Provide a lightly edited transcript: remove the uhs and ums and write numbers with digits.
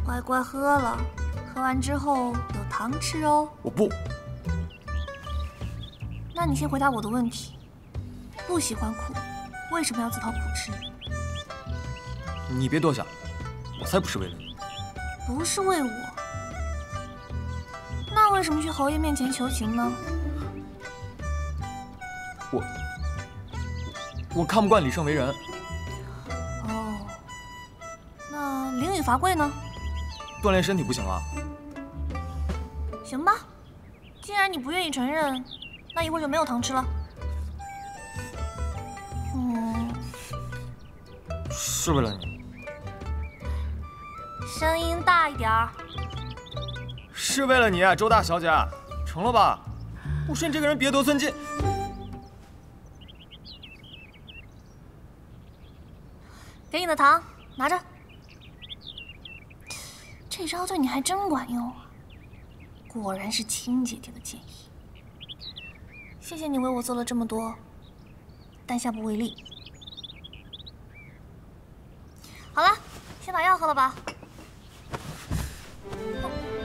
乖乖喝了，喝完之后有糖吃哦。 我不。 那你先回答我的问题：不喜欢苦，为什么要自讨苦吃？ 你别多想，我才不是为了你。 不是为我，那为什么去侯爷面前求情呢？ 我看不惯李胜为人。 哦，那凌雨罚跪呢？ 锻炼身体不行了。 行吧，既然你不愿意承认，那一会儿就没有糖吃了。 是为了你。 声音大一点儿。 是为了你啊，周大小姐，成了吧？我说你这个人别得寸进。 给你的糖，拿着。这招对你还真管用啊！果然是亲姐姐的建议。谢谢你为我做了这么多，但下不为例。好了，先把药喝了吧。